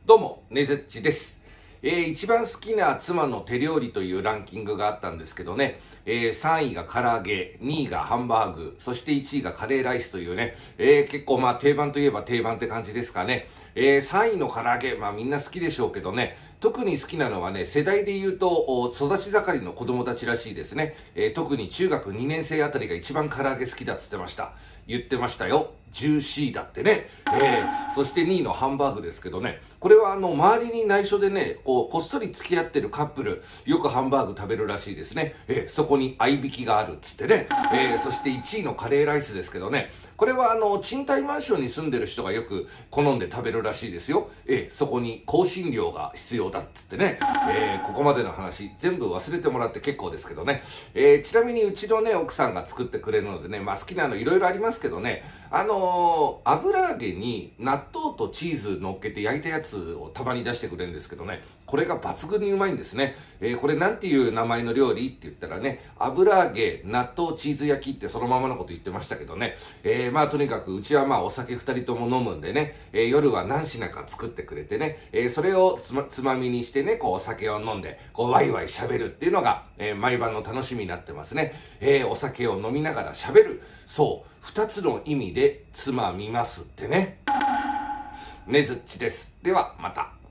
どうも、ねずっちです。一番好きな妻の手料理というランキングがあったんですけどね、3位が唐揚げ、2位がハンバーグ、そして1位がカレーライスというね、結構定番といえば定番って感じですかね。3位の唐揚げ、みんな好きでしょうけどね、特に好きなのはね、世代で言うと、育ち盛りの子供たちらしいですね。特に中学2年生あたりが一番唐揚げ好きだっつってました。言ってましたよ。ジューシーだってね。そして2位のハンバーグですけどね、これは周りに内緒でね、こっそり付き合ってるカップル、よくハンバーグ食べるらしいですね。そこに合いびきがあるっつってね。そして1位のカレーライスですけどね、これは賃貸マンションに住んでる人がよく好んで食べるらしいですよ。そこに香辛料が必要だっつってね。ここまでの話、全部忘れてもらって結構ですけどね。ちなみにうちのね、奥さんが作ってくれるのでね、好きなのいろいろありますけどね、油揚げに納豆とチーズ乗っけて焼いたやつをたまに出してくれるんですけどね、これが抜群にうまいんですね。これなんていう名前の料理って言ったらね、油揚げ、納豆、チーズ焼きってそのままのこと言ってましたけどね。とにかくうちはお酒2人とも飲むんでね、夜は何品か作ってくれてね、それをつまみにしてね、お酒を飲んで、ワイワイ喋るっていうのが、毎晩の楽しみになってますね。お酒を飲みながら喋る。そう、2つの意味でつまみますってね。ねずっちです。ではまた。